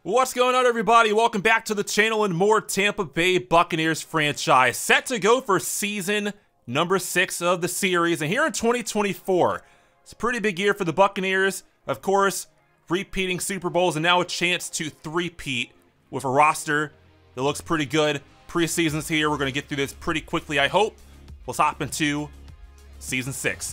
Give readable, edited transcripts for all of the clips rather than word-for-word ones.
What's going on, everybody? Welcome back to the channel and more Tampa Bay Buccaneers franchise. Set to go for season number 6 of the series. And here in 2024, it's a pretty big year for the Buccaneers. Of course, repeating Super Bowls and now a chance to three-peat with a roster that looks pretty good. Preseason's here. We're going to get through this pretty quickly, I hope. Let's hop into season 6.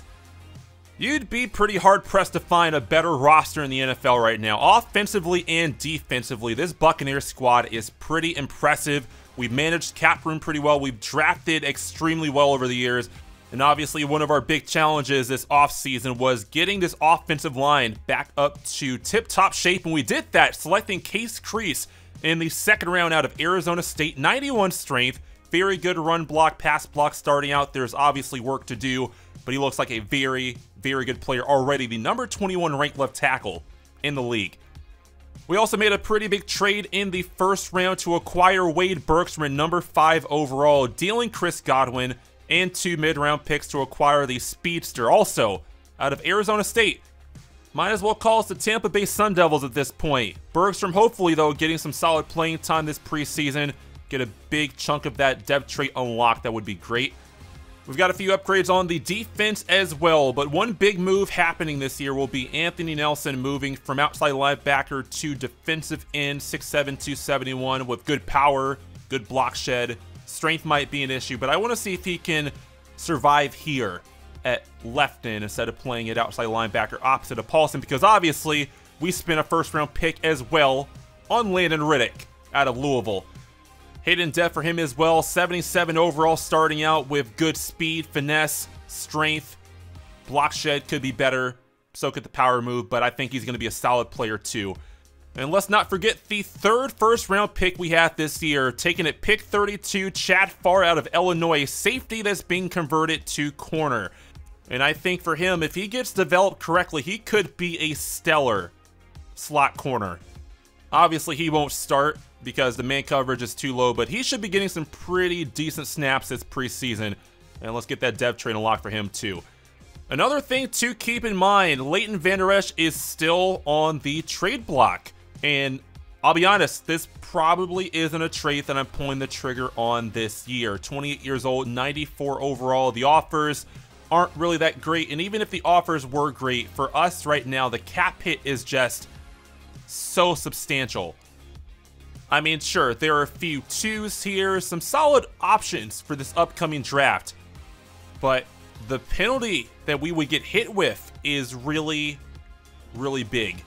You'd be pretty hard-pressed to find a better roster in the NFL right now. Offensively and defensively, this Buccaneers squad is pretty impressive. We've managed cap room pretty well. We've drafted extremely well over the years. And obviously, one of our big challenges this offseason was getting this offensive line back up to tip-top shape. And we did that, selecting Case Kreese in the second round out of Arizona State. 91 strength, very good run block, pass block starting out. There's obviously work to do, but he looks like a very good player already. The number 21 ranked left tackle in the league. We also made a pretty big trade in the first round to acquire Wade Bergstrom, number 5 overall, dealing Chris Godwin and 2 mid-round picks to acquire the speedster, also out of Arizona State. Might as well call us the Tampa Bay Sun Devils at this point. Bergstrom, hopefully, though, getting some solid playing time this preseason. Get a big chunk of that depth trait unlocked. That would be great. We've got a few upgrades on the defense as well, but one big move happening this year will be Anthony Nelson moving from outside linebacker to defensive end, 6'7", 271, with good power, good block shed. Strength might be an issue, but I want to see if he can survive here at left end instead of playing it outside linebacker opposite of Paulson, because obviously we spent a first-round pick as well on Landon Riddick out of Louisville. Hidden depth for him as well, 77 overall starting out with good speed, finesse, strength. Block shed could be better, so could the power move, but I think he's going to be a solid player too. And let's not forget the third first-round pick we had this year, taking at pick 32, Chad Farr out of Illinois, safety that's being converted to corner. And I think for him, if he gets developed correctly, he could be a stellar slot corner. Obviously, he won't start because the man coverage is too low, but he should be getting some pretty decent snaps this preseason. And let's get that depth trait unlocked for him too. Another thing to keep in mind, Leighton Vander Esch is still on the trade block. And I'll be honest, this probably isn't a trade that I'm pulling the trigger on this year. 28 years old, 94 overall. The offers aren't really that great. And even if the offers were great, for us right now, the cap hit is just so substantial. I mean, sure, there are a few 2s here, some solid options for this upcoming draft, but the penalty that we would get hit with is really big.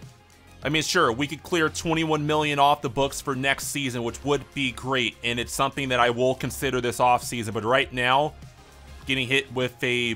I mean, sure, we could clear $21 million off the books for next season, which would be great, and it's something that I will consider this offseason, but right now, getting hit with a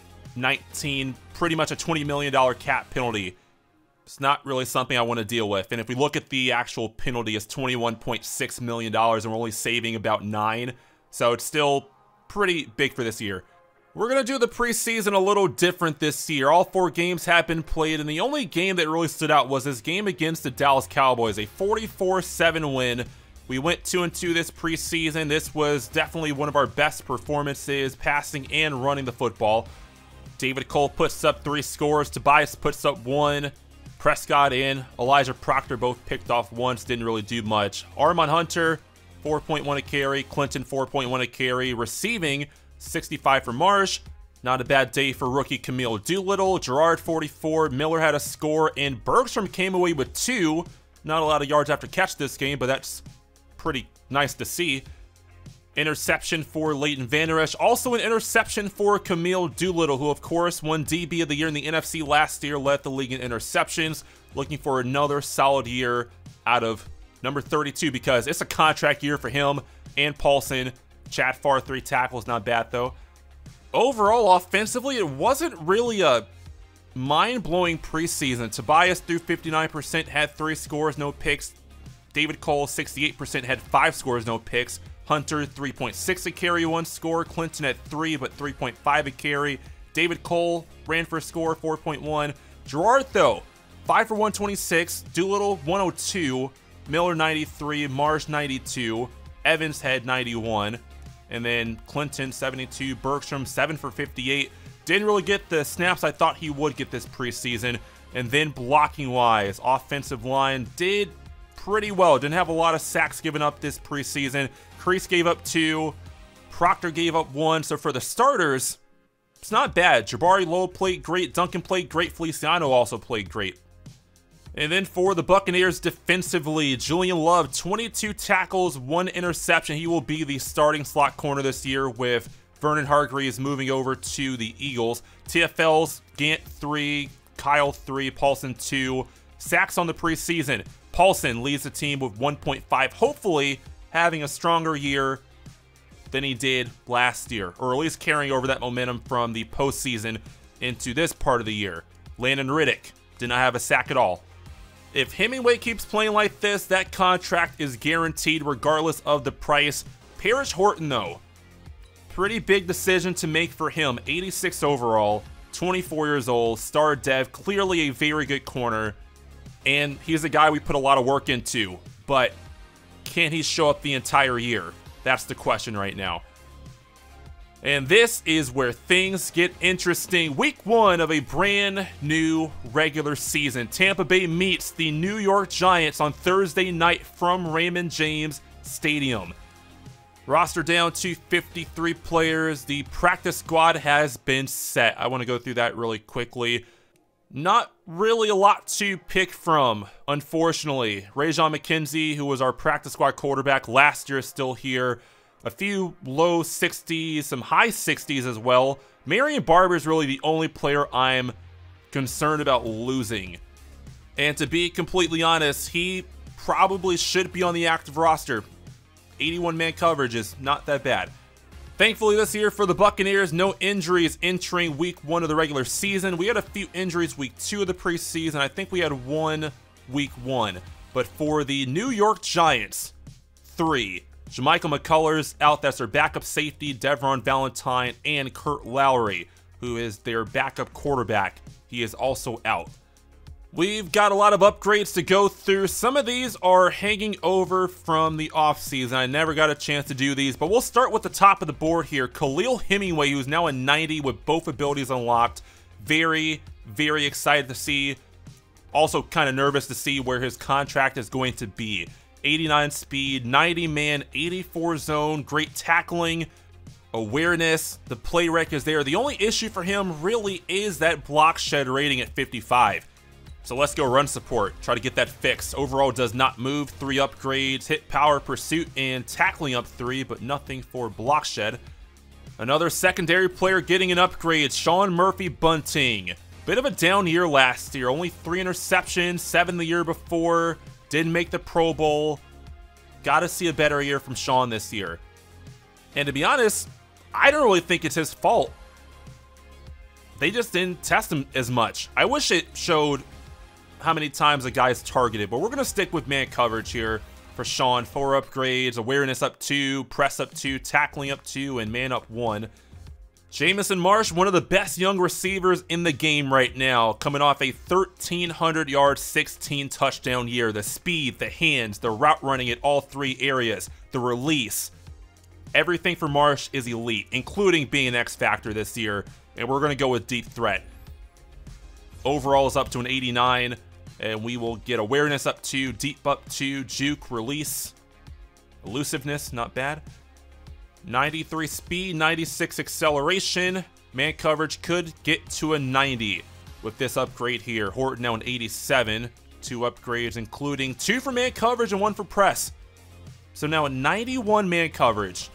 pretty much a $20 million cap penalty, it's not really something I want to deal with. And if we look at the actual penalty, it's $21.6 million, and we're only saving about $9 million. So it's still pretty big for this year. We're going to do the preseason a little different this year. All 4 games have been played, and the only game that really stood out was this game against the Dallas Cowboys, a 44-7 win. We went 2-2 this preseason. This was definitely one of our best performances, passing and running the football. David Cole puts up 3 scores. Tobias puts up 1. Prescott and Elijah Proctor both picked off once, didn't really do much. Armon Hunter, 4.1 a carry. Clinton, 4.1 a carry. Receiving, 65 for Marsh. Not a bad day for rookie Camille Doolittle. Gerard, 44. Miller had a score, and Bergstrom came away with 2. Not a lot of yards after catch this game, but that's pretty nice to see. Interception for Leighton Vander Esch. Also an interception for Camille Doolittle, who of course won DB of the year in the NFC last year, led the league in interceptions. Looking for another solid year out of number 32 because it's a contract year for him and Paulson. Chad Farr, 3 tackles, not bad though. Overall, offensively, it wasn't really a mind-blowing preseason. Tobias threw 59%, had 3 scores, no picks. David Cole, 68%, had 5 scores, no picks. Hunter, 3.6 a carry, 1 score. Clinton at 3, but 3.5 a carry. David Cole ran for a score, 4.1. Gerard, though, 5 for 126. Doolittle, 102. Miller, 93. Marsh, 92. Evans had 91. And then Clinton, 72. Bergstrom, 7 for 58. Didn't really get the snaps I thought he would get this preseason. And then blocking-wise, offensive line did pretty well. Didn't have a lot of sacks given up this preseason. Kreese gave up 2. Proctor gave up 1. So for the starters, it's not bad. Jabari Lowe played great. Duncan played great. Feliciano also played great. And then for the Buccaneers defensively, Julian Love, 22 tackles, 1 interception. He will be the starting slot corner this year with Vernon Hargreaves moving over to the Eagles. TFLs, Gant 3, Kyle 3, Paulson 2. Sacks on the preseason. Paulson leads the team with 1.5, hopefully having a stronger year than he did last year, or at least carrying over that momentum from the postseason into this part of the year. Landon Riddick did not have a sack at all. If Hemingway keeps playing like this, that contract is guaranteed regardless of the price. Parrish Horton, though, pretty big decision to make for him. 86 overall, 24 years old, star dev, clearly a very good corner. And he's a guy we put a lot of work into, but can he show up the entire year? That's the question right now. And this is where things get interesting. Week 1 of a brand new regular season. Tampa Bay meets the New York Giants on Thursday night from Raymond James Stadium. Roster down to 53 players. The practice squad has been set. I want to go through that really quickly. Not really a lot to pick from, unfortunately. Rajon McKenzie, who was our practice squad quarterback last year, is still here. A few low 60s, some high 60s as well. Marion Barber is really the only player I'm concerned about losing. And to be completely honest, he probably should be on the active roster. 81-man coverage is not that bad. Thankfully this year for the Buccaneers, no injuries entering week 1 of the regular season. We had a few injuries week 2 of the preseason. I think we had 1 week 1. But for the New York Giants, 3. Jermichael McCullers out. That's their backup safety, Devron Valentine, and Kurt Lowry, who is their backup quarterback. He is also out. We've got a lot of upgrades to go through. Some of these are hanging over from the offseason. I never got a chance to do these, but we'll start with the top of the board here. Khalil Hemingway, who's now a 90 with both abilities unlocked. Very, very excited to see. Also kind of nervous to see where his contract is going to be. 89 speed, 90 man, 84 zone, great tackling, awareness, the play rec is there. The only issue for him really is that block shed rating at 55. So let's go run support, try to get that fixed. Overall does not move, 3 upgrades, hit power, pursuit, and tackling up 3, but nothing for block shed. Another secondary player getting an upgrade, Sean Murphy Bunting. Bit of a down year last year, only 3 interceptions, 7 the year before. Didn't make the Pro Bowl. Got to see a better year from Sean this year. And to be honest, I don't really think it's his fault. They just didn't test him as much. I wish it showed how many times a guy's targeted, but we're going to stick with man coverage here for Sean. 4 upgrades, awareness up 2, press up 2, tackling up 2, and man up 1. Jamison Marsh, one of the best young receivers in the game right now, coming off a 1,300-yard, 16-touchdown year. The speed, the hands, the route running at all 3 areas, the release. Everything for Marsh is elite, including being an X factor this year, and we're going to go with deep threat. Overall is up to an 89, and we will get awareness up 2, deep up 2, juke, release, elusiveness, not bad. 93 speed, 96 acceleration. Man coverage could get to a 90 with this upgrade here. Horton now an 87. 2 upgrades, including 2 for man coverage and 1 for press. So now a 91 man coverage.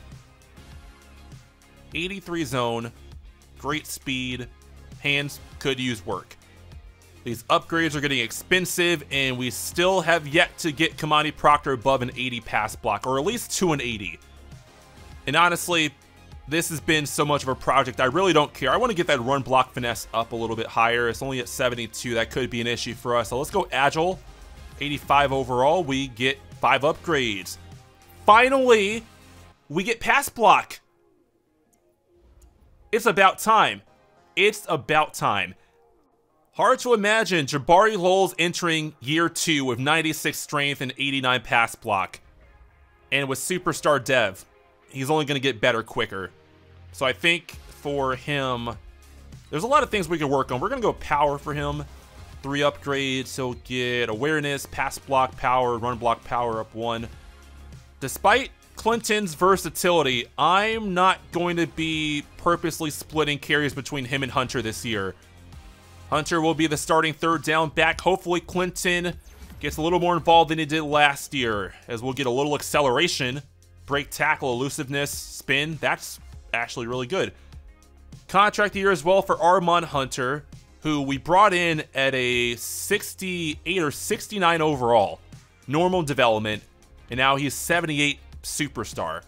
83 zone. Great speed. Hands could use work. These upgrades are getting expensive, and we still have yet to get Kamani Proctor above an 80 pass block, or at least to an 80. And honestly, this has been so much of a project, I really don't care. I want to get that run block finesse up a little bit higher. It's only at 72. That could be an issue for us. So let's go agile. 85 overall. We get 5 upgrades. Finally, we get pass block. It's about time. It's about time. Hard to imagine Jabari Lowell's entering year 2 with 96 strength and 89 pass block. And with superstar dev. He's only going to get better quicker. So I think for him, there's a lot of things we can work on. We're going to go power for him. 3 upgrades. He'll get awareness, pass block power, run block power up 1. Despite Clinton's versatility, I'm not going to be purposely splitting carries between him and Hunter this year. Hunter will be the starting 3rd down back. Hopefully Clinton gets a little more involved than he did last year, as we'll get a little acceleration, break tackle, elusiveness, spin. That's actually really good. Contract year as well for Armand Hunter, who we brought in at a 68 or 69 overall, normal development, and now he's 78 superstar.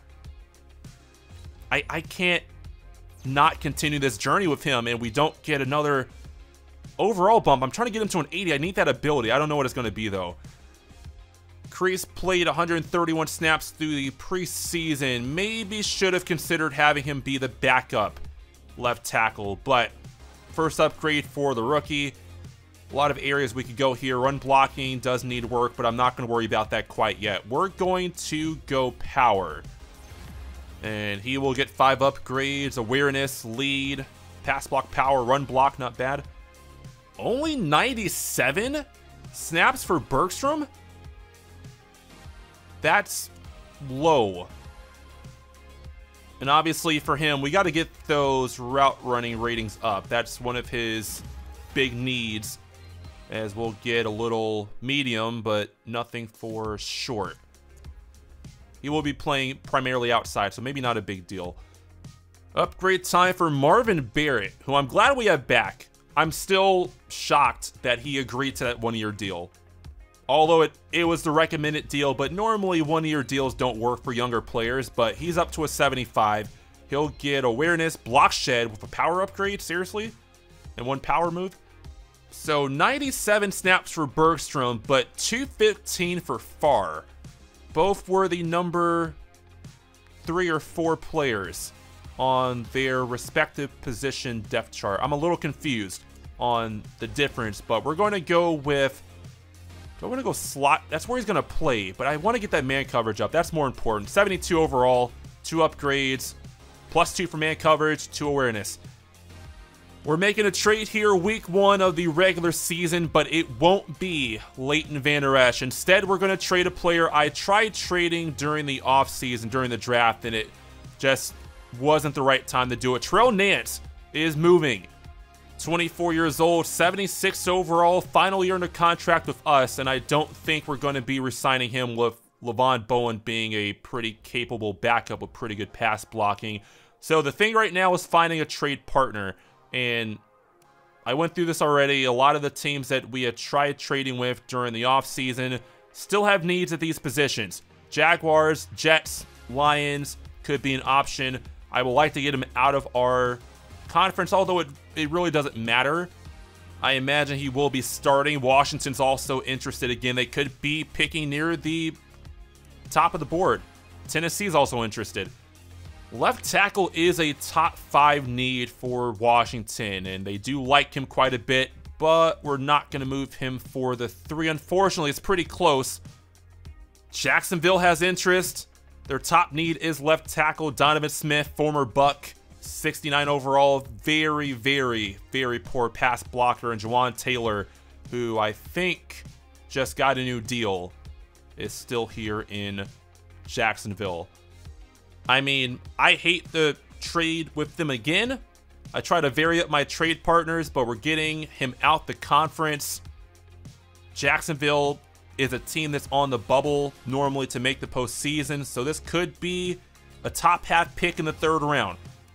I can't not continue this journey with him, and we don't get another overall bump. I'm trying to get him to an 80. I need that ability. I don't know what it's going to be, though. Kreese played 131 snaps through the preseason. Maybe should have considered having him be the backup left tackle, but first upgrade for the rookie. A lot of areas we could go here. Run blocking does need work, but I'm not going to worry about that quite yet. We're going to go power. And he will get 5 upgrades. Awareness, lead, pass block power, run block, not bad. Only 97 snaps for Bergstrom? That's low. And obviously for him, we got to get those route running ratings up. That's one of his big needs, as we'll get a little medium, but nothing for short. He will be playing primarily outside, so maybe not a big deal. Upgrade time for Marvin Barrett, who I'm glad we have back. I'm still shocked that he agreed to that 1-year deal. Although it was the recommended deal, but normally 1-year deals don't work for younger players, but he's up to a 75. He'll get awareness, block shed with a power upgrade, seriously? And 1 power move? So 97 snaps for Bergstrom, but 215 for Farr. Both were the number 3 or 4 players on their respective position depth chart. I'm a little confused on the difference, but we're going to go with... I'm going to go slot. That's where he's going to play, but I want to get that man coverage up. That's more important. 72 overall, 2 upgrades, +2 for man coverage, 2 awareness. We're making a trade here week 1 of the regular season, but it won't be Leighton Vander Esch. Instead, we're going to trade a player I tried trading during the offseason, during the draft, and it just wasn't the right time to do it. Trell Nance is moving. 24 years old, 76 overall, final year under contract with us, and I don't think we're going to be re-signing him with Levon Bowen being a pretty capable backup with pretty good pass blocking. So the thing right now is finding a trade partner, and I went through this already. A lot of the teams that we had tried trading with during the offseason still have needs at these positions. Jaguars, Jets, Lions could be an option. I would like to get him out of our conference, although it really doesn't matter. I imagine he will be starting. Washington's also interested again. They could be picking near the top of the board. Tennessee's also interested. Left tackle is a top 5 need for Washington, and they do like him quite a bit, but we're not going to move him for the 3. Unfortunately, it's pretty close. Jacksonville has interest. Their top need is left tackle Donovan Smith, former Buck. 69 overall, very, very, very poor pass blocker. And Jawan Taylor, who I think just got a new deal, is still here in Jacksonville. I mean, I hate the trade with them again. I try to vary up my trade partners, but we're getting him out the conference. Jacksonville is a team that's on the bubble normally to make the postseason, so this could be a top half pick in the 3rd round.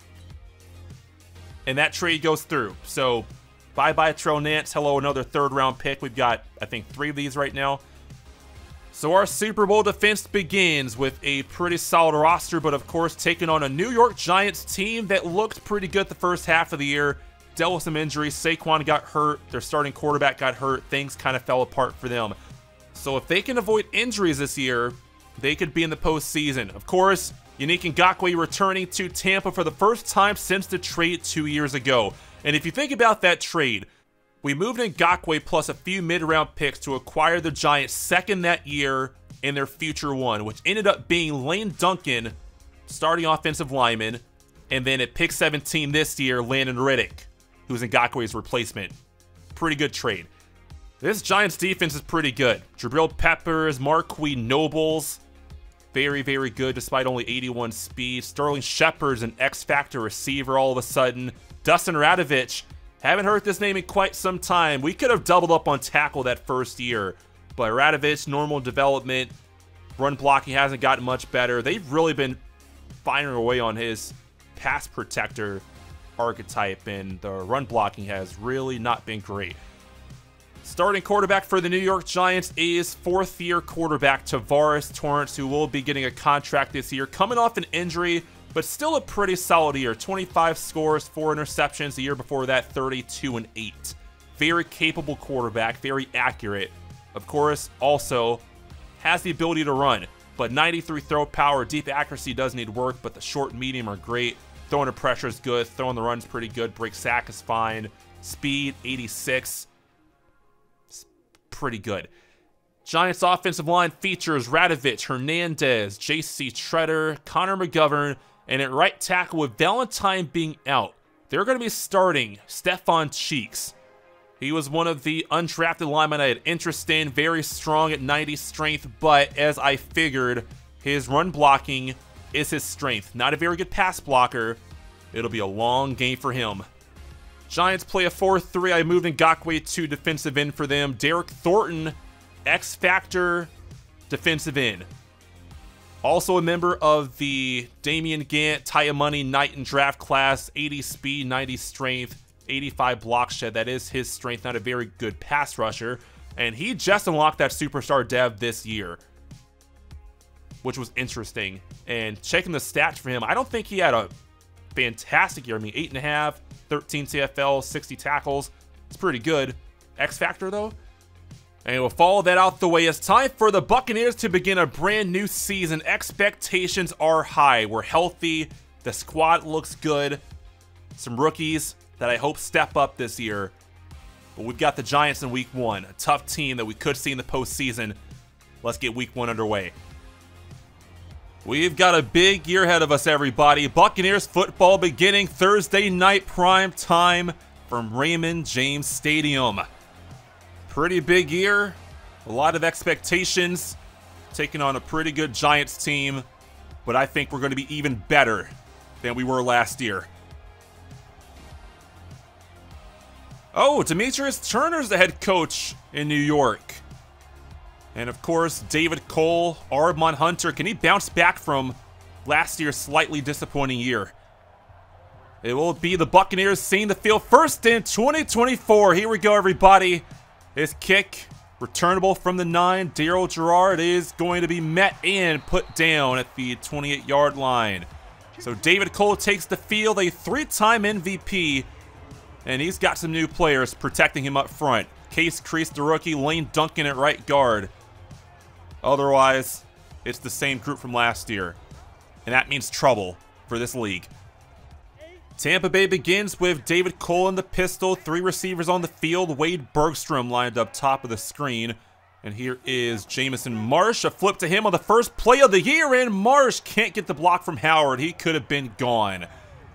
And that trade goes through. So bye-bye Trell Nance. Hello, another 3rd round pick. We've got, I think, 3 of these right now. So our Super Bowl defense begins with a pretty solid roster, but of course taking on a New York Giants team that looked pretty good the first half of the year. Dealt with some injuries. Saquon got hurt. Their starting quarterback got hurt. Things kind of fell apart for them. So if they can avoid injuries this year, they could be in the postseason. Of course, Yannick Ngakoue returning to Tampa for the first time since the trade 2 years ago. And if you think about that trade, we moved Ngakoue plus a few mid-round picks to acquire the Giants' 2nd that year in their future 1, which ended up being Lane Duncan, starting offensive lineman, and then at pick 17 this year, Landon Riddick, who's Ngakoue's replacement. Pretty good trade. This Giants defense is pretty good. Jabril Peppers, Marquis Nobles, very, very good despite only 81 speed. Sterling Shepard's an X-Factor receiver all of a sudden. Dustin Radovich, haven't heard this name in quite some time. We could have doubled up on tackle that first year, but Radovich, normal development. Run blocking hasn't gotten much better. They've really been firing away on his pass protector archetype, and the run blocking has really not been great. Starting quarterback for the New York Giants is fourth-year quarterback Tavares Torrance, who will be getting a contract this year, coming off an injury, but still a pretty solid year. 25 scores, 4 interceptions. The year before that, 32-8. Very capable quarterback, very accurate. Of course, also has the ability to run, but 93 throw power, deep accuracy does need work, but the short and medium are great. Throwing the pressure is good, throwing the run is pretty good, break sack is fine. Speed, 86. Pretty good. Giants offensive line features Radovich, Hernandez, J.C. Treader, Connor McGovern, and at right tackle with Valentine being out, they're going to be starting Stephon Cheeks. He was one of the undrafted linemen I had interest in, very strong at 90 strength, but as I figured, his run blocking is his strength. Not a very good pass blocker. It'll be a long game for him. Giants play a 4-3. I moved Ngakoue to defensive end for them. Derek Thornton, X-Factor defensive end. Also a member of the Damian Gant, Taya Money, Knight and draft class. 80 speed, 90 strength, 85 block shed. That is his strength. Not a very good pass rusher. And he just unlocked that superstar dev this year, which was interesting. And checking the stats for him, I don't think he had a fantastic year. I mean, 8.5, 13 CFL, 60 tackles. It's pretty good. X Factor, though. And we'll follow that out the way. It's time for the Buccaneers to begin a brand new season. Expectations are high. We're healthy. The squad looks good. Some rookies that I hope step up this year. But we've got the Giants in week 1. A tough team that we could see in the postseason. Let's get week 1 underway. We've got a big year ahead of us, everybody. Buccaneers football beginning Thursday night prime time from Raymond James Stadium. Pretty big year. A lot of expectations. Taking on a pretty good Giants team. But I think we're going to be even better than we were last year. Oh, Demetrius Turner's the head coach in New York. And of course, David Cole, Armand Hunter. Can he bounce back from last year's slightly disappointing year? It will be the Buccaneers seeing the field first in 2024. Here we go, everybody. His kick, returnable from the 9. Daryl Gerard is going to be met and put down at the 28-yard line. So David Cole takes the field, a 3-time MVP. And he's got some new players protecting him up front. Case Kreese, the rookie, Lane Duncan at right guard. Otherwise, it's the same group from last year. And that means trouble for this league. Tampa Bay begins with David Cole in the pistol. 3 receivers on the field. Wade Bergstrom lined up top of the screen. And here is Jamison Marsh. A flip to him on the first play of the year. And Marsh can't get the block from Howard. He could have been gone.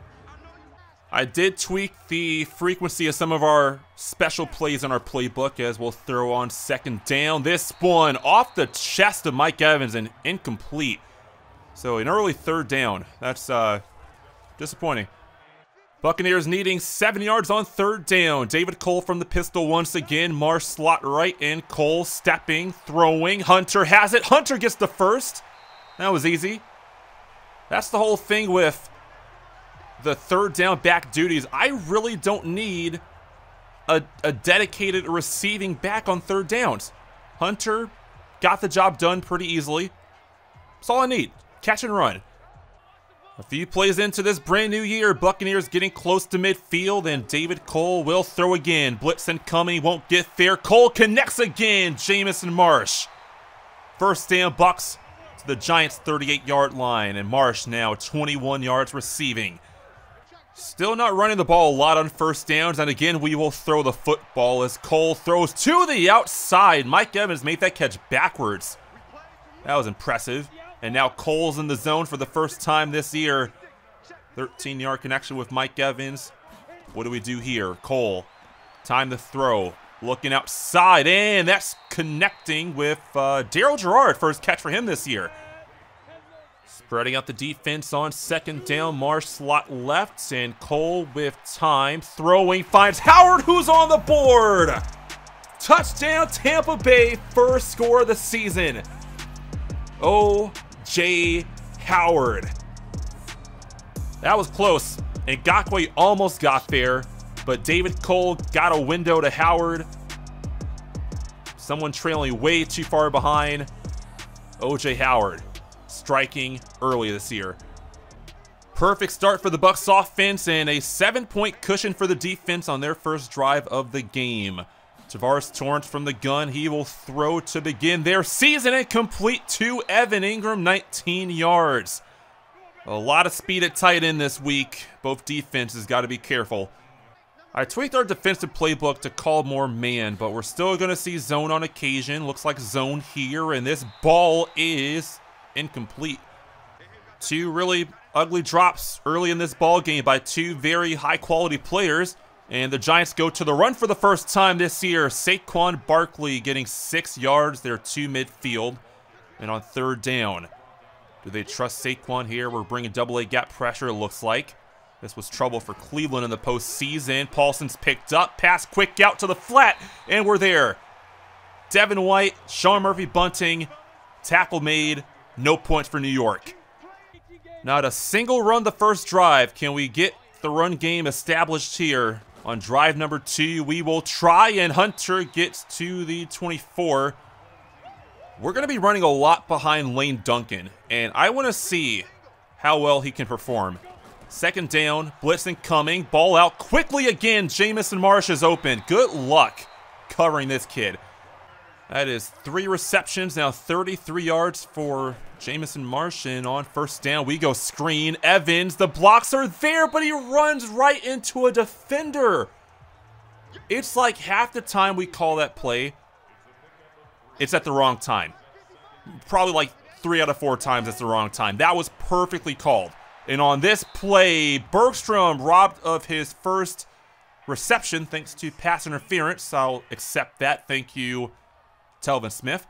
I did tweak the frequency of some of our special plays in our playbook as we'll throw on second down. This one off the chest of Mike Evans and incomplete. So an early third down. That's disappointing. Buccaneers needing 7 yards on third down. David Cole from the pistol once again. Marsh slot right in. Cole stepping, throwing. Hunter has it. Hunter gets the first. That was easy. That's the whole thing with the third down back duties. I really don't need a dedicated receiving back on third downs. Hunter got the job done pretty easily. That's all I need. Catch and run. A few plays into this brand new year, Buccaneers getting close to midfield, and David Cole will throw again. Blitz incoming, won't get there. Cole connects again. Jamison Marsh. First down, Bucs to the Giants' 38-yard line, and Marsh now 21 yards receiving. Still not running the ball a lot on first downs, and again, we will throw the football as Cole throws to the outside. Mike Evans made that catch backwards. That was impressive. And now Cole's in the zone for the first time this year. 13-yard connection with Mike Evans. What do we do here? Cole, time to throw. Looking outside, and that's connecting with Daryl Gerard. First catch for him this year. Spreading out the defense on second down. Marsh slot left, and Cole with time. Throwing, finds Howard, who's on the board. Touchdown, Tampa Bay, first score of the season. O.J. Howard. That was close, and Ngakoue almost got there, but David Cole got a window to Howard. Someone trailing way too far behind. O.J. Howard striking early this year. Perfect start for the Bucs offense and a 7-point cushion for the defense on their first drive of the game. Tavares Torrance from the gun. He will throw to begin their season and complete to Evan Ingram, 19 yards. A lot of speed at tight end this week. Both defenses got to be careful. I tweaked our defensive playbook to call more man, but we're still going to see zone on occasion. Looks like zone here, and this ball is incomplete. Two really ugly drops early in this ball game by two very high-quality players, and the Giants go to the run for the first time this year. Saquon Barkley getting 6 yards there to midfield, and on third down. Do they trust Saquon here? We're bringing double-A gap pressure, it looks like. This was trouble for Cleveland in the postseason. Paulson's picked up. Pass quick out to the flat. And we're there. Devin White, Sean Murphy bunting. Tackle made. No points for New York. Not a single run the first drive. Can we get the run game established here? On drive number 2, we will try. And Hunter gets to the 24. We're going to be running a lot behind Lane Duncan. And I want to see how well he can perform. Second down, blitzing coming, ball out quickly again. Jamison Marsh is open. Good luck covering this kid. That is 3 receptions, now 33 yards for Jamison Marsh, and on first down we go screen. Evans, the blocks are there, but he runs right into a defender. It's like half the time we call that play, it's at the wrong time. Probably like 3 out of 4 times it's the wrong time. That was perfectly called. And on this play, Bergstrom robbed of his first reception thanks to pass interference. I'll accept that. Thank you, Telvin Smith.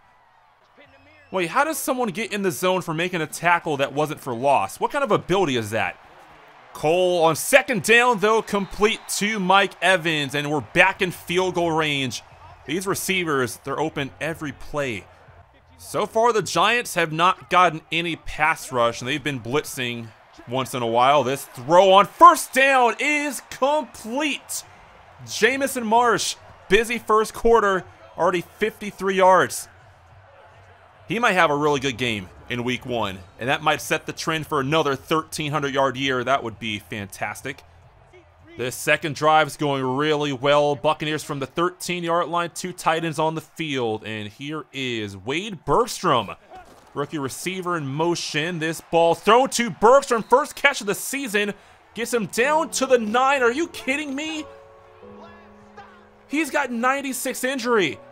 Wait, how does someone get in the zone for making a tackle that wasn't for loss? What kind of ability is that? Cole on second down, though, complete to Mike Evans, and we're back in field goal range. These receivers, they're open every play. So far, the Giants have not gotten any pass rush, and they've been blitzing once in a while. This throw on first down is complete. Jamison Marsh, busy first quarter, already 53 yards. He might have a really good game in week 1, and that might set the trend for another 1,300-yard year. That would be fantastic. This second drive is going really well. Buccaneers from the 13-yard line, 2 tight ends on the field, and here is Wade Bergstrom. Rookie receiver in motion. This ball thrown to Bergstrom. First catch of the season. Gets him down to the 9. Are you kidding me? He's got 96 injury.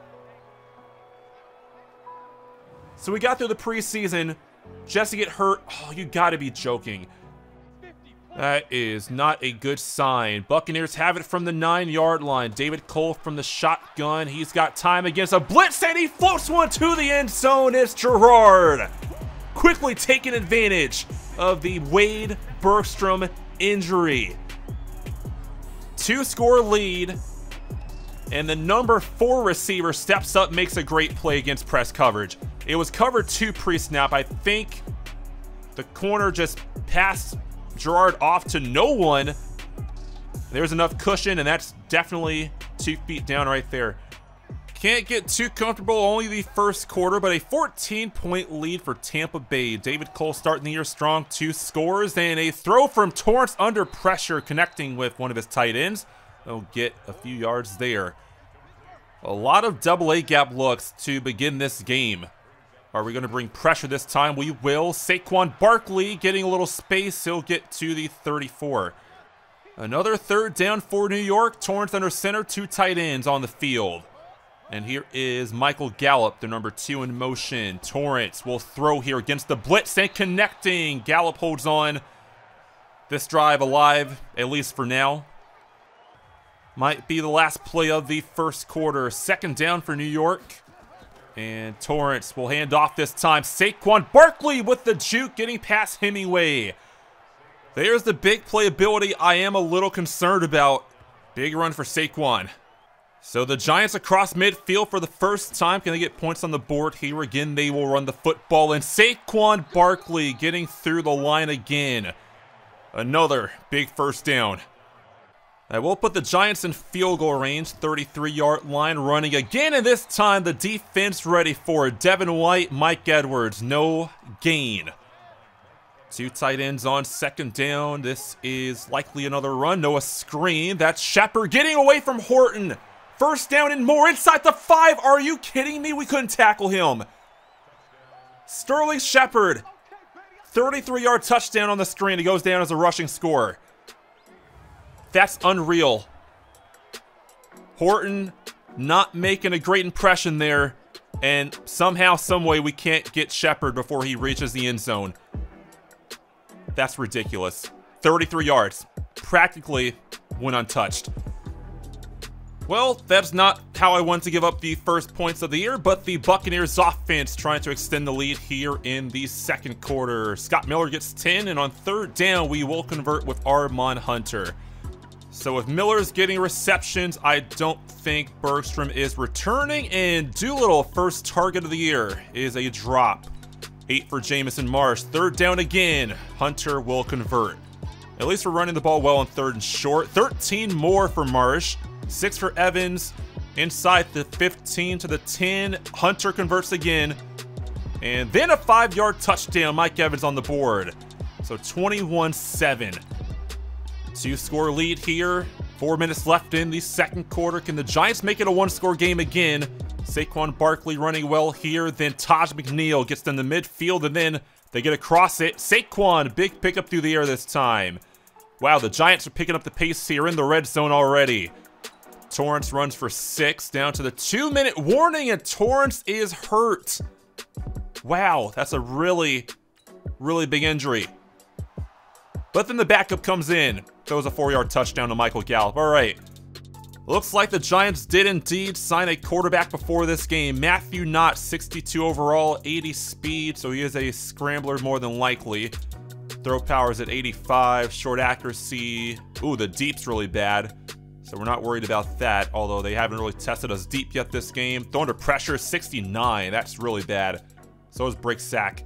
So we got through the preseason just to get hurt. Oh, you gotta be joking. That is not a good sign. Buccaneers have it from the 9-yard line. David Cole from the shotgun. He's got time against a blitz, and he floats one to the end zone. It's Gerard. Quickly taking advantage of the Wade Bergstrom injury. 2-score lead, and the number 4 receiver steps up, makes a great play against press coverage. It was covered 2 pre-snap. I think the corner just passed Gerard off to no one. There's enough cushion, and that's definitely 2 feet down right there. Can't get too comfortable, only the first quarter, but a 14-point lead for Tampa Bay. David Cole starting the year strong, 2 scores, and a throw from Torrance under pressure, connecting with one of his tight ends. They'll get a few yards there. A lot of double-A gap looks to begin this game. Are we going to bring pressure this time? We will. Saquon Barkley getting a little space. He'll get to the 34. Another third down for New York. Torrance under center, 2 tight ends on the field. And here is Michael Gallup, the number 2 in motion. Torrance will throw here against the blitz and connecting. Gallup holds on. This drive alive, at least for now. Might be the last play of the first quarter. Second down for New York. And Torrance will hand off this time. Saquon Barkley with the juke, getting past Hemingway. There's the big playability I am a little concerned about. Big run for Saquon. So the Giants across midfield for the first time. Can they get points on the board here? Again, they will run the football. And Saquon Barkley getting through the line again. Another big first down. I will put the Giants in field goal range. 33-yard line running again. And this time the defense ready for it. Devin White, Mike Edwards. No gain. Two tight ends on second down. This is likely another run. Noah screen. That's Shepard getting away from Horton. First down and more inside the 5. Are you kidding me? We couldn't tackle him. Sterling Shepard. 33-yard touchdown on the screen. He goes down as a rushing score. That's unreal. Horton not making a great impression there. And somehow, someway, we can't get Shepard before he reaches the end zone. That's ridiculous. 33 yards. Practically went untouched. Well, that's not how I want to give up the first points of the year, but the Buccaneers offense trying to extend the lead here in the second quarter. Scott Miller gets 10, and on third down, we will convert with Armand Hunter. So if Miller's getting receptions, I don't think Bergstrom is returning, and Doolittle, first target of the year, is a drop. 8 for Jamison Marsh. Third down again. Hunter will convert. At least we're running the ball well on third and short. 13 more for Marsh. 6 for Evans. Inside the 15 to the 10. Hunter converts again. And then a 5-yard touchdown. Mike Evans on the board. So 21-7. 2-score lead here. 4 minutes left in the second quarter. Can the Giants make it a 1-score game again? Saquon Barkley running well here. Then Taj McNeil gets them to midfield, and then they get across it. Saquon, big pickup through the air this time. Wow, the Giants are picking up the pace here in the red zone already. Torrance runs for 6, down to the 2-minute warning, and Torrance is hurt. Wow, that's a really, really big injury. But then the backup comes in. Throws a 4-yard touchdown to Michael Gallup. All right. Looks like the Giants did indeed sign a quarterback before this game. Matthew Knott, 62 overall, 80 speed, so he is a scrambler more than likely. Throw power is at 85, short accuracy. Ooh, the deep's really bad, so we're not worried about that, although they haven't really tested us deep yet this game. Throw under pressure, 69, that's really bad. So is break sack.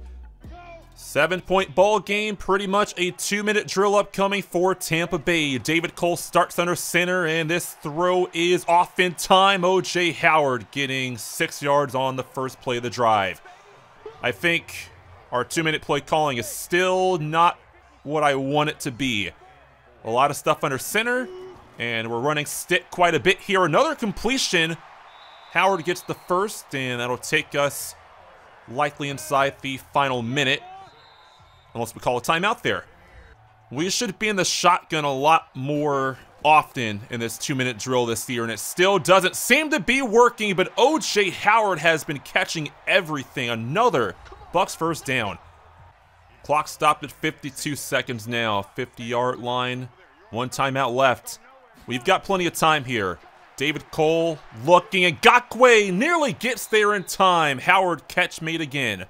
7-point ball game, pretty much a 2-minute drill upcoming for Tampa Bay. David Cole starts under center, and this throw is off in time. O.J. Howard getting 6 yards on the first play of the drive. I think our 2-minute play calling is still not what I want it to be. A lot of stuff under center, and we're running stick quite a bit here. Another completion. Howard gets the first, and that'll take us likely inside the final minute. Unless we call a timeout there. We should be in the shotgun a lot more often in this 2-minute drill this year, and it still doesn't seem to be working, but O.J. Howard has been catching everything. Another Bucs first down. Clock stopped at 52 seconds now. 50-yard line. 1 timeout left. We've got plenty of time here. David Cole looking, and Ngakoue nearly gets there in time. Howard catch made again.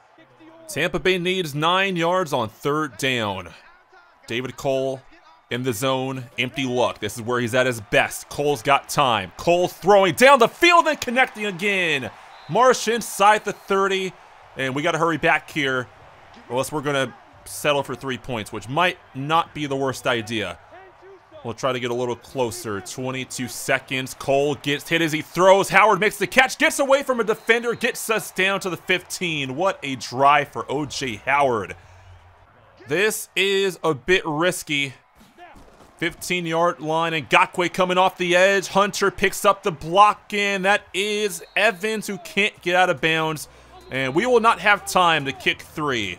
Tampa Bay needs 9 yards on third down. David Cole in the zone, empty look. This is where he's at his best. Cole's got time. Cole throwing down the field and connecting again. Marsh inside the 30, and we got to hurry back here, unless we're going to settle for 3 points, which might not be the worst idea. We'll try to get a little closer. 22 seconds. Cole gets hit as he throws. Howard makes the catch, gets away from a defender, gets us down to the 15. What a drive for O.J. Howard. This is a bit risky. 15-yard line, and Ngakoue coming off the edge. Hunter picks up the block, and that is Evans, who can't get out of bounds. And we will not have time to kick 3.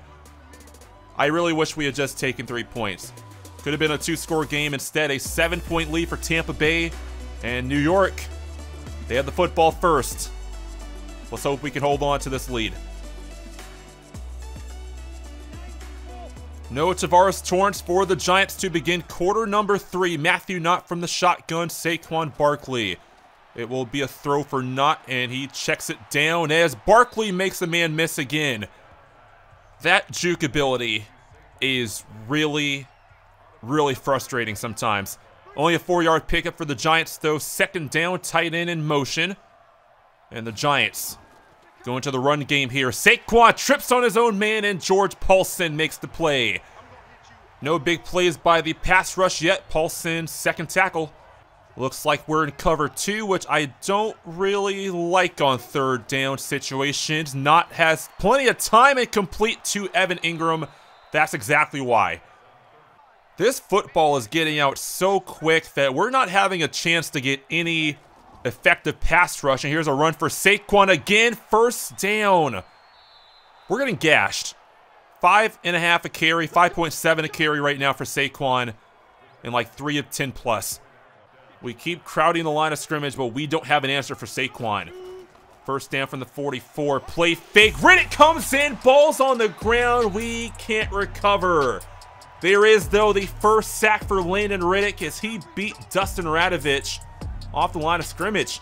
I really wish we had just taken 3 points. Could have been a 2-score game. Instead, a 7-point lead for Tampa Bay. And New York, they had the football first. Let's hope we can hold on to this lead. No Tavares Torrance for the Giants to begin quarter number 3. Matthew Knott from the shotgun, Saquon Barkley. It will be a throw for Knott, and he checks it down as Barkley makes a man miss again. That juke ability is really, really frustrating sometimes. Only a 4-yard pickup for the Giants, though. Second down, tight end in motion. And the Giants going to the run game here. Saquon trips on his own man, and George Paulson makes the play. No big plays by the pass rush yet. Paulson, second tackle. Looks like we're in cover 2, which I don't really like on third down situations. Knott has plenty of time and complete to Evan Ingram. That's exactly why. This football is getting out so quick that we're not having a chance to get any effective pass rush. And here's a run for Saquon again. First down. We're getting gashed. 5.5 a carry, 5.7 a carry right now for Saquon, and like 3 of 10 plus. We keep crowding the line of scrimmage, but we don't have an answer for Saquon. First down from the 44. Play fake. Riddick comes in. Ball's on the ground. We can't recover. There is, though, the first sack for Landon Riddick as he beat Dustin Radovich off the line of scrimmage.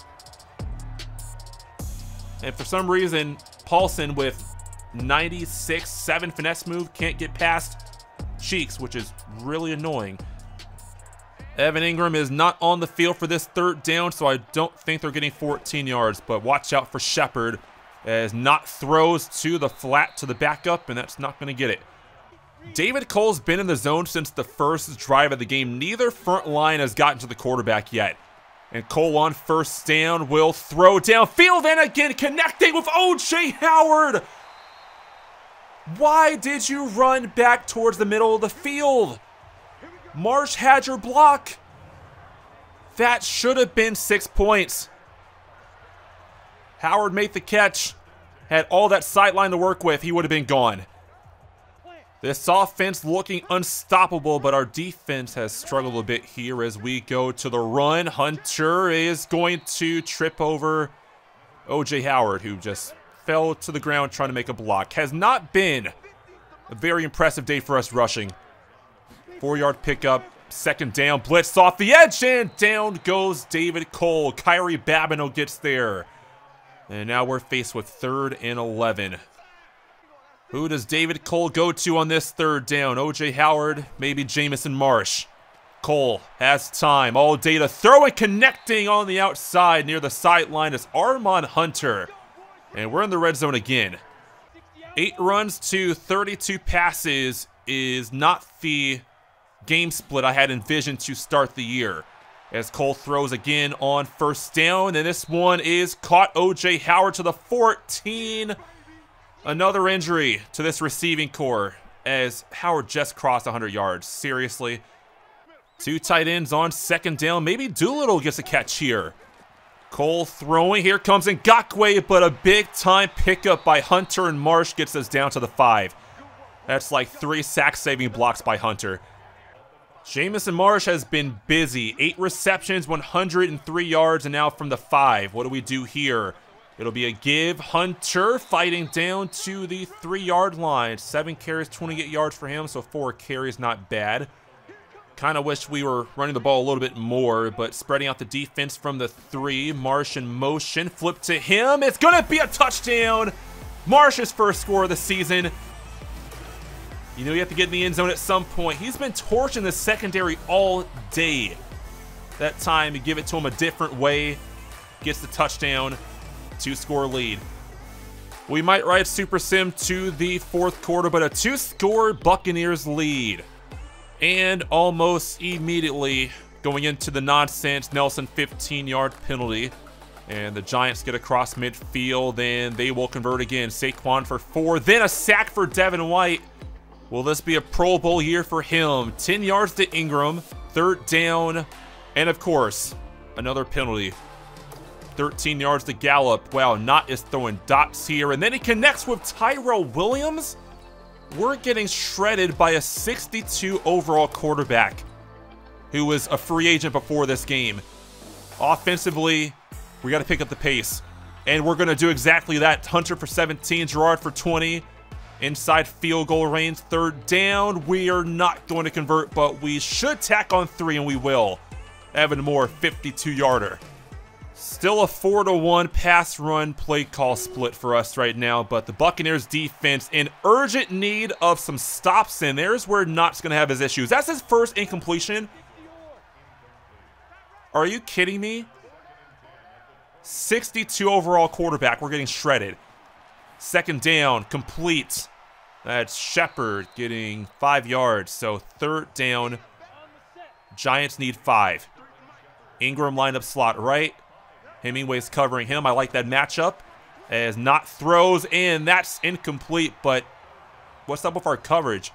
And for some reason, Paulson with 96.7 finesse move can't get past Cheeks, which is really annoying. Evan Ingram is not on the field for this third down, so I don't think they're getting 14 yards. But watch out for Shepard as Knott throws to the flat to the backup, and that's not going to get it. David Cole's been in the zone since the first drive of the game. Neither front line has gotten to the quarterback yet. And Cole on first down will throw downfield, and again connecting with O.J. Howard. Why did you run back towards the middle of the field? Marsh had your block. That should have been 6 points. Howard made the catch. Had all that sideline to work with, he would have been gone. This offense looking unstoppable, but our defense has struggled a bit here as we go to the run. Hunter is going to trip over O.J. Howard, who just fell to the ground trying to make a block. Has not been a very impressive day for us rushing. 4-yard pickup, second down, blitz off the edge, and down goes David Cole. Kyrie Babineau gets there. And now we're faced with 3rd and 11. Who does David Cole go to on this third down? O.J. Howard, maybe Jamison Marsh. Cole has time all day to throw, and connecting on the outside near the sideline is Armand Hunter. And we're in the red zone again. 8 runs to 32 passes is not the game split I had envisioned to start the year. As Cole throws again on first down, and this one is caught. O.J. Howard to the 14. Another injury to this receiving core as Howard just crossed 100 yards. Seriously. 2 tight ends on second down. Maybe Doolittle gets a catch here. Cole throwing. Here comes Ngakoue, but a big-time pickup by Hunter, and Marsh gets us down to the 5. That's like 3 sack-saving blocks by Hunter. Jamison Marsh has been busy. 8 receptions, 103 yards, and now from the 5. What do we do here? It'll be a give. Hunter fighting down to the 3-yard line. 7 carries, 28 yards for him, so 4 carries, not bad. Kind of wish we were running the ball a little bit more, but spreading out the defense from the 3. Marsh in motion. Flip to him. It's going to be a touchdown. Marsh's first score of the season. You know you have to get in the end zone at some point. He's been torching the secondary all day. That time, you give it to him a different way. Gets the touchdown. 2-score lead. We might ride Super Sim to the 4th quarter, but a 2-score Buccaneers lead. And almost immediately going into the nonsense Nelson 15-yard penalty. And the Giants get across midfield, and they will convert again. Saquon for 4, then a sack for Devin White. Will this be a Pro Bowl year for him? 10 yards to Ingram, 3rd down, and of course, another penalty. 13 yards to Gallup. Wow, Knott is throwing dots here, and then he connects with Tyrell Williams. We're getting shredded by a 62 overall quarterback who was a free agent before this game. Offensively, we got to pick up the pace, and we're going to do exactly that. Hunter for 17, Gerard for 20. Inside field goal range, 3rd down. We are not going to convert, but we should tack on 3, and we will. Evan Moore, 52-yarder. Still a 4-to-1 pass run play call split for us right now, but the Buccaneers defense in urgent need of some stops in. There's where Knott's going to have his issues. That's his first incompletion. Are you kidding me? 62 overall quarterback. We're getting shredded. 2nd down, complete. That's Shepard getting 5 yards. So 3rd down. Giants need 5. Ingram lined up slot right. Hemingway's covering him. I like that matchup. As Knott throws in. That's incomplete, but what's up with our coverage?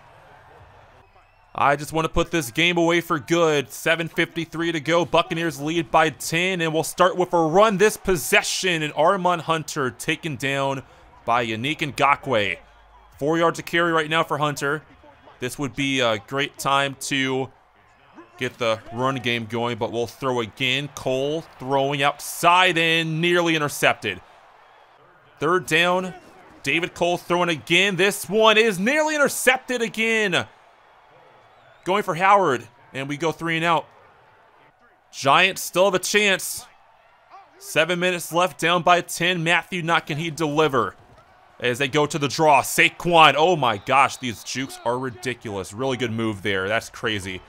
I just want to put this game away for good. 7:53 to go. Buccaneers lead by 10, and we'll start with a run this possession. And Armand Hunter taken down by Yannick Ngakoue. 4 yards to carry right now for Hunter. This would be a great time to get the run game going, but we'll throw again. Cole throwing outside and nearly intercepted. 3rd down. David Cole throwing again. This one is nearly intercepted again. Going for Howard, and we go 3 and out. Giants still have a chance. 7 minutes left, down by 10. Matthew Knott, can he deliver? As they go to the draw. Saquon, oh my gosh, these jukes are ridiculous. Really good move there. That's crazy.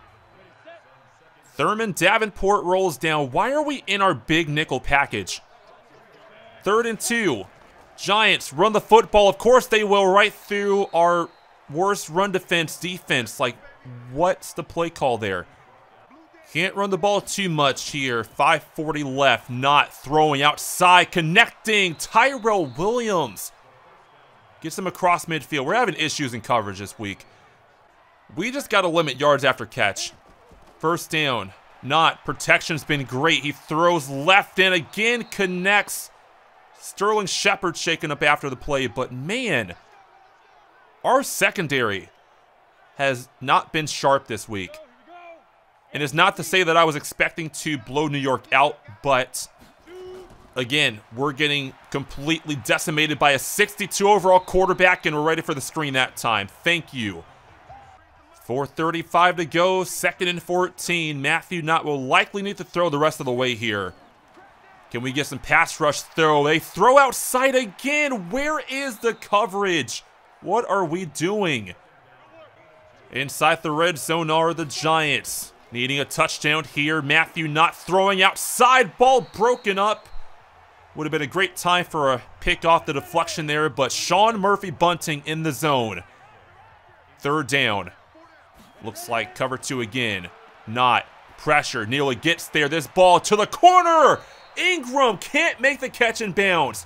Thurman Davenport rolls down. Why are we in our big nickel package? 3rd and 2. Giants run the football. Of course they will, right through our worst run defense. Like, what's the play call there? Can't run the ball too much here. 5:40 left. Not throwing outside. Connecting. Tyrell Williams gets him across midfield. We're having issues in coverage this week. We just got to limit yards after catch. 1st down. Not. Protection's been great. He throws left and again connects. Sterling Shepard shaken up after the play, but man, our secondary has not been sharp this week. And it's not to say that I was expecting to blow New York out, but again, we're getting completely decimated by a 62 overall quarterback, and we're ready for the screen that time. Thank you. 4:35 to go, 2nd and 14. Matthew Knott will likely need to throw the rest of the way here. Can we get some pass rush throw? They throw outside again. Where is the coverage? What are we doing? Inside the red zone are the Giants. Needing a touchdown here. Matthew Knott throwing outside. Ball broken up. Would have been a great time for a pick off the deflection there, but Sean Murphy Bunting in the zone. 3rd down. Looks like cover 2 again. Knott. Pressure. Nearly gets there. This ball to the corner. Ingram can't make the catch and bounce.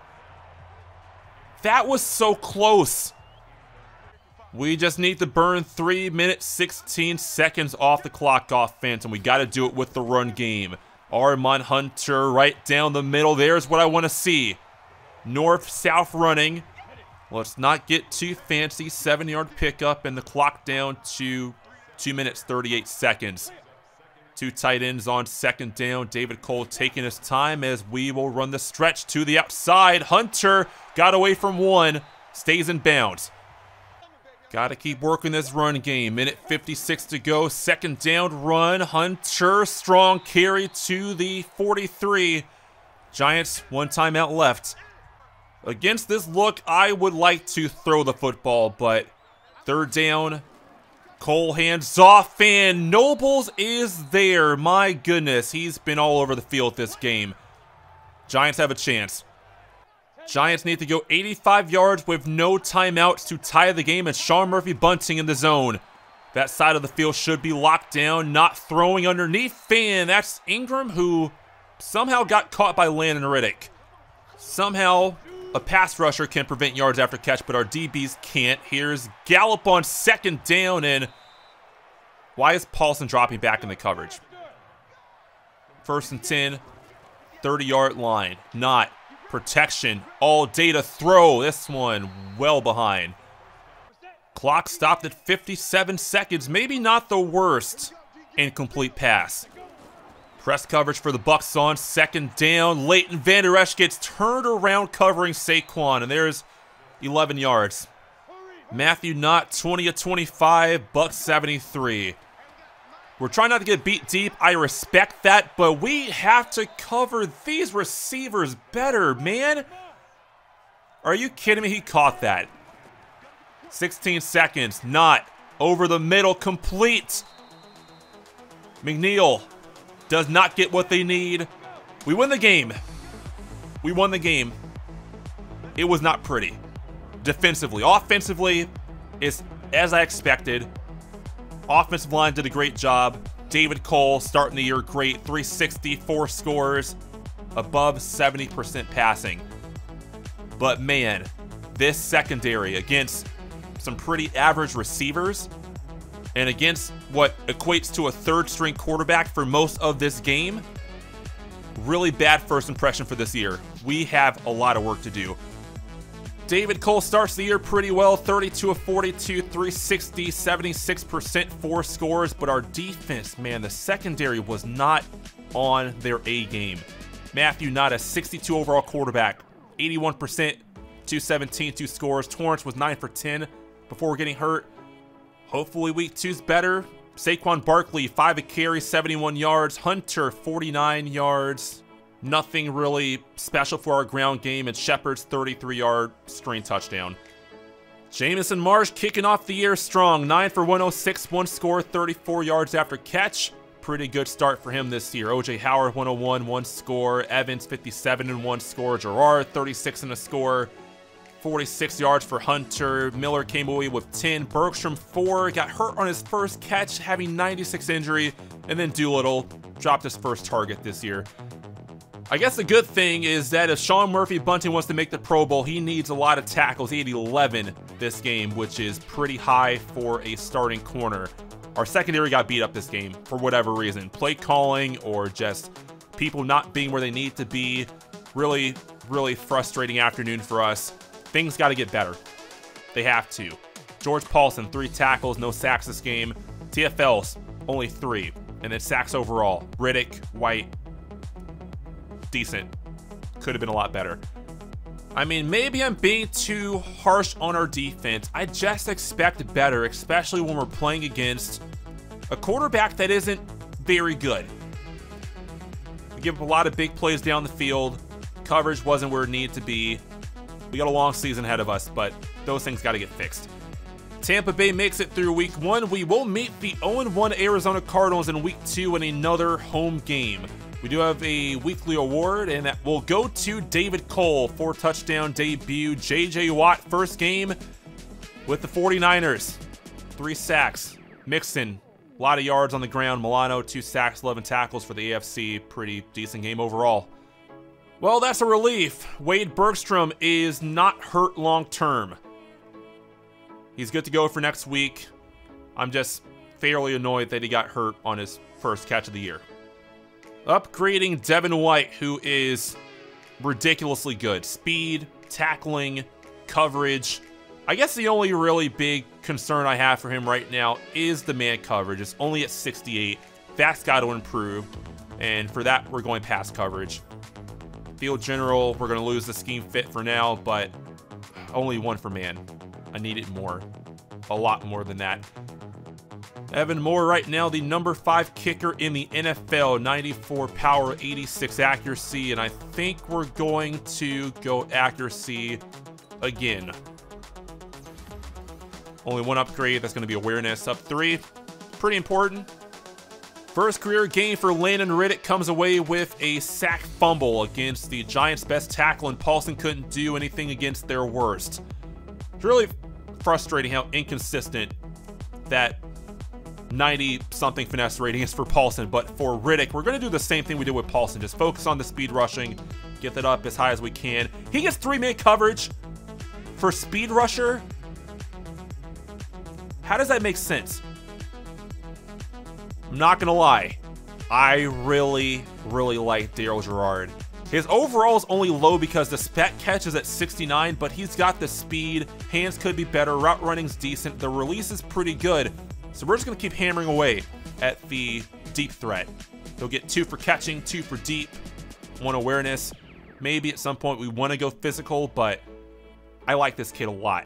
That was so close. We just need to burn 3 minutes, 16 seconds off the clock, offense, and we got to do it with the run game. Armand Hunter right down the middle. There's what I want to see. North-south running. Let's not get too fancy. 7-yard pickup and the clock down to 2 minutes, 38 seconds. 2 tight ends on 2nd down. David Cole taking his time as we will run the stretch to the outside. Hunter got away from 1. Stays in bounds. Got to keep working this run game. Minute 56 to go. 2nd down run. Hunter, strong carry to the 43. Giants, 1 timeout left. Against this look, I would like to throw the football, but 3rd down. Cole hands off, and Nobles is there. My goodness, he's been all over the field this game. Giants have a chance. Giants need to go 85 yards with no timeouts to tie the game, and Sean Murphy Bunting in the zone. That side of the field should be locked down, not throwing underneath, and that's Ingram, who somehow got caught by Landon Riddick. Somehow a pass rusher can prevent yards after catch, but our DBs can't. Here's Gallup on 2nd down, and why is Paulson dropping back in the coverage? 1st and 10, 30-yard line. Not protection, all day to throw. This one well behind. Clock stopped at 57 seconds. Maybe not the worst incomplete pass. Press coverage for the Bucs on 2nd down. Leighton Vander Esch gets turned around covering Saquon, and there's 11 yards. Matthew Knott, 20 of 25, buck 73. We're trying not to get beat deep. I respect that, but we have to cover these receivers better, man. Are you kidding me? He caught that. 16 seconds. Knott over the middle, complete. McNeil does not get what they need. We win the game. We won the game. It was not pretty. Defensively. Offensively, it's as I expected. Offensive line did a great job. David Cole starting the year great. 360, 4 scores, above 70% passing. But man, this secondary against some pretty average receivers and against what equates to a third-string quarterback for most of this game, really bad first impression for this year. We have a lot of work to do. David Cole starts the year pretty well, 32 of 42, 360, 76%, 4 scores, but our defense, man, the secondary was not on their A game. Matthew Knott, a 62 overall quarterback, 81%, 217, 2 scores. Torrance was 9 for 10 before getting hurt. Hopefully week 2's better. Saquon Barkley, 5 of carry, 71 yards. Hunter, 49 yards. Nothing really special for our ground game, and Shepard's 33-yard screen touchdown. Jamison Marsh kicking off the year strong. 9 for 106, 1 score, 34 yards after catch. Pretty good start for him this year. O.J. Howard, 101, 1 score. Evans, 57 and 1 score. Gerard, 36 and a score. 46 yards for Hunter. Miller came away with 10. Bergstrom, 4. Got hurt on his first catch, having 96 injury. And then Doolittle dropped his first target this year. I guess the good thing is that if Sean Murphy-Bunting wants to make the Pro Bowl, he needs a lot of tackles. He had 11 this game, which is pretty high for a starting corner. Our secondary got beat up this game for whatever reason. Play calling or just people not being where they need to be. Really, really frustrating afternoon for us. Things got to get better. They have to. George Paulson, 3 tackles, no sacks this game. TFLs, only 3. And then sacks overall. Riddick, White, decent. Could have been a lot better. I mean, maybe I'm being too harsh on our defense. I just expect better, especially when we're playing against a quarterback that isn't very good. We give up a lot of big plays down the field. Coverage wasn't where it needed to be. We got a long season ahead of us, but those things got to get fixed. Tampa Bay makes it through week 1. We will meet the 0-1 Arizona Cardinals in week 2 in another home game. We do have a weekly award, and that will go to David Cole, 4-touchdown debut. J.J. Watt, first game with the 49ers. 3 sacks. Mixon, a lot of yards on the ground. Milano, 2 sacks, 11 tackles for the AFC. Pretty decent game overall. Well, that's a relief. Wade Bergstrom is not hurt long-term. He's good to go for next week. I'm just fairly annoyed that he got hurt on his first catch of the year. Upgrading Devin White, who is ridiculously good. Speed, tackling, coverage. I guess the only really big concern I have for him right now is the man coverage. It's only at 68. That's got to improve. And for that, we're going pass coverage. Field general, we're going to lose the scheme fit for now, but only 1 for man. I need it more. A lot more than that. Evan Moore right now, the number 5 kicker in the NFL. 94 power, 86 accuracy, and I think we're going to go accuracy again. Only 1 upgrade. That's going to be awareness. Up 3. Pretty important. First career game for Landon Riddick comes away with a sack fumble against the Giants' best tackle, and Paulson couldn't do anything against their worst. It's really frustrating how inconsistent that 90-something finesse rating is for Paulson, but for Riddick, we're going to do the same thing we did with Paulson. Just focus on the speed rushing, get that up as high as we can. He gets 3-man coverage for speed rusher. How does that make sense? I'm not going to lie. I really, really like Daryl Gerard. His overall is only low because the spec catch is at 69, but he's got the speed. Hands could be better. Route running's decent. The release is pretty good. So we're just going to keep hammering away at the deep threat. He'll get 2 for catching, 2 for deep, 1 awareness. Maybe at some point we want to go physical, but I like this kid a lot.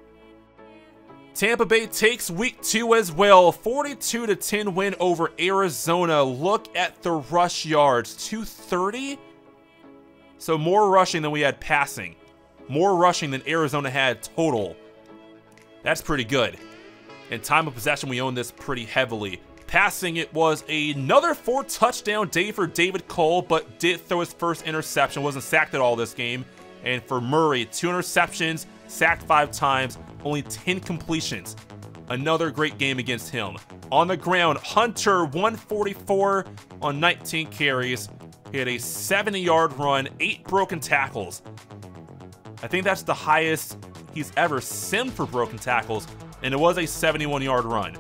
Tampa Bay takes week 2 as well. 42-10 win over Arizona. Look at the rush yards. 230? So more rushing than we had passing. More rushing than Arizona had total. That's pretty good. In time of possession, we own this pretty heavily. Passing, it was another 4-touchdown day for David Cole, but did throw his first interception. Wasn't sacked at all this game. And for Murray, 2 interceptions, sacked 5 times, only 10 completions. Another great game against him. On the ground, Hunter, 144 on 19 carries. He had a 70-yard run, 8 broken tackles. I think that's the highest he's ever simmed for broken tackles, and it was a 71-yard run.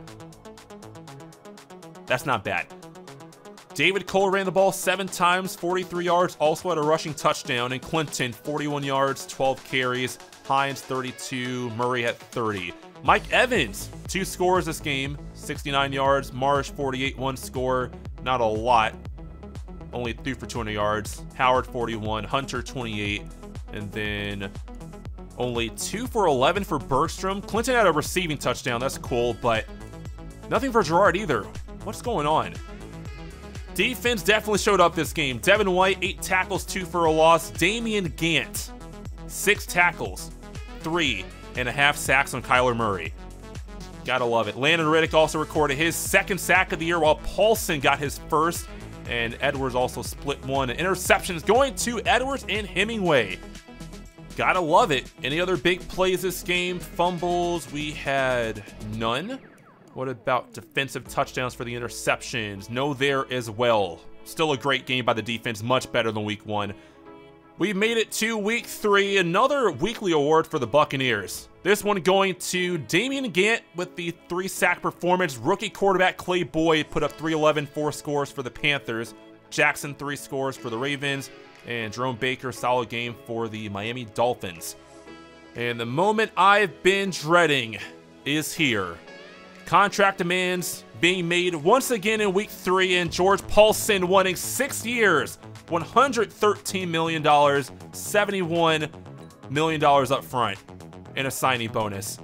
That's not bad. David Cole ran the ball 7 times, 43 yards, also had a rushing touchdown, and Clinton, 41 yards, 12 carries, Hines, 32, Murray had 30. Mike Evans, 2 scores this game, 69 yards, Marsh, 48, 1 score, not a lot, only 3 for 200 yards, Howard, 41, Hunter, 28, and then only 2 for 11 for Bergstrom. Clinton had a receiving touchdown, that's cool, but nothing for Gerard either. What's going on? Defense definitely showed up this game. Devin White, 8 tackles, 2 for a loss. Damian Gant, 6 tackles, 3.5 sacks on Kyler Murray. Gotta love it. Landon Riddick also recorded his 2nd sack of the year, while Paulson got his 1st, and Edwards also split 1. Interceptions going to Edwards and Hemingway. Gotta love it. Any other big plays this game? Fumbles, we had none. What about defensive touchdowns for the interceptions? No there as well. Still a great game by the defense, much better than week 1. We made it to week 3, another weekly award for the Buccaneers. This one going to Damian Gant with the 3-sack performance. Rookie quarterback Clay Boyd put up 311, 4 scores for the Panthers. Jackson, 3 scores for the Ravens. And Jerome Baker, solid game for the Miami Dolphins. And the moment I've been dreading is here. Contract demands being made once again in week 3, and George Paulson wanting 6 years, $113 million, $71 million up front, and a signing bonus.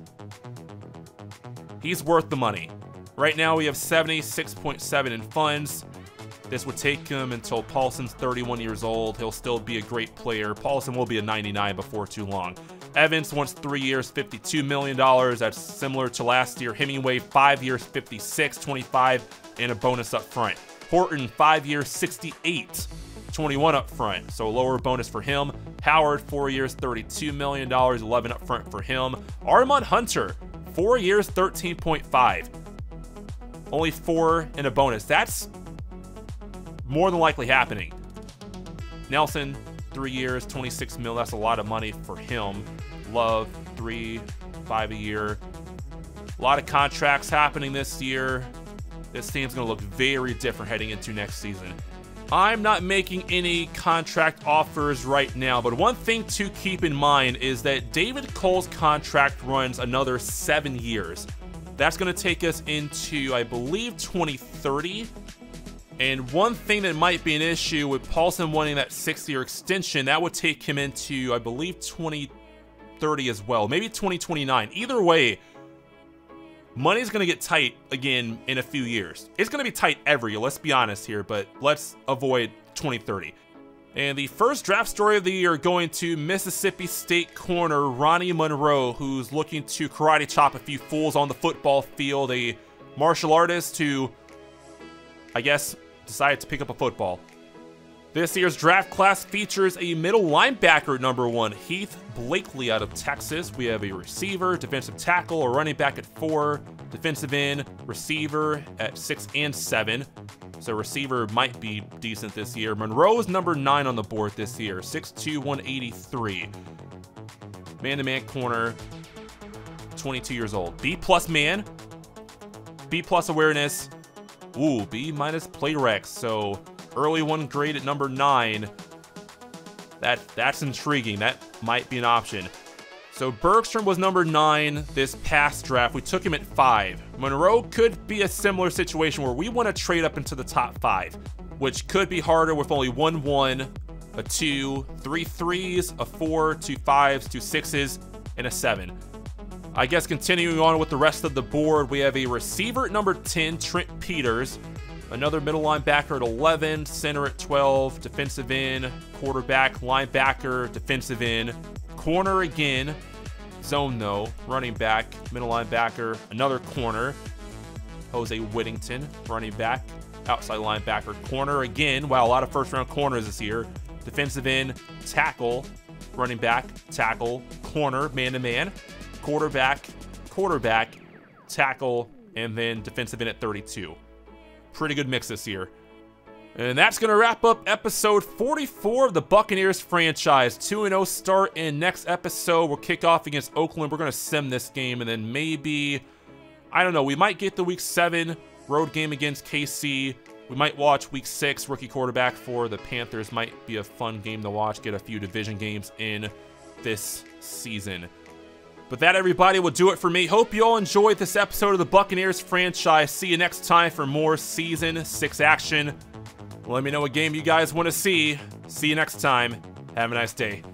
He's worth the money. Right now we have 76.7 in funds. This would take him until Paulson's 31 years old. He'll still be a great player. Paulson will be a 99 before too long. Evans wants 3 years, $52 million. That's similar to last year. Hemingway, 5 years, $56, 25, and a bonus up front. Horton, 5 years, $68, 21 up front, so lower bonus for him. Howard, 4 years, $32 million, 11 up front for him. Armand Hunter, 4 years, $13.5, only 4 and a bonus. That's more than likely happening. Nelson, 3 years, $26 million. That's a lot of money for him. Love, 3, 5 a year. A lot of contracts happening this year. This team's going to look very different heading into next season. I'm not making any contract offers right now, but one thing to keep in mind is that David Cole's contract runs another 7 years. That's going to take us into, I believe, 2030. And one thing that might be an issue with Paulson wanting that 6-year extension, that would take him into, I believe, 2030 as well. Maybe 2029. Either way, money's going to get tight again in a few years. It's going to be tight every year, let's be honest here, but let's avoid 2030. And the first draft story of the year going to Mississippi State corner Ronnie Monroe, who's looking to karate chop a few fools on the football field. A martial artist who, I guess, decided to pick up a football. This year's draft class features a middle linebacker #1, Heath Blakely out of Texas. We have a receiver, defensive tackle, a running back at 4, defensive end, receiver at 6 and 7. So receiver might be decent this year. Monroe's #9 on the board this year, 6'2", 183. Man-to-man corner, 22 years old. B+ man, B+ awareness. Ooh, B- play recs, so early one grade at #9. That's intriguing. That might be an option. So Bergstrom was #9 this past draft. We took him at 5. Monroe could be a similar situation where we want to trade up into the top 5, which could be harder with only 1 1, a 2, 3 3s, a 4, 2 5s, 2 6s, and a 7. I guess continuing on with the rest of the board, we have a receiver at number 10, Trent Peters. Another middle linebacker at 11, center at 12, defensive end, quarterback, linebacker, defensive end, corner again, zone though, running back, middle linebacker, another corner, Jose Whittington, running back, outside linebacker, corner again. Wow, a lot of first-round corners this year. Defensive end, tackle, running back, tackle, corner, man-to-man, quarterback, tackle, and then defensive end at 32. Pretty good mix this year. And that's going to wrap up episode 44 of the Buccaneers franchise. 2-0 start, and next episode we'll kick off against Oakland. We're going to sim this game, and then maybe, I don't know, we might get the Week 7 road game against KC. We might watch Week 6 rookie quarterback for the Panthers. Might be a fun game to watch, get a few division games in this season. But that, everybody, will do it for me. Hope you all enjoyed this episode of the Buccaneers franchise. See you next time for more Season 6 action. Let me know what game you guys want to see. See you next time. Have a nice day.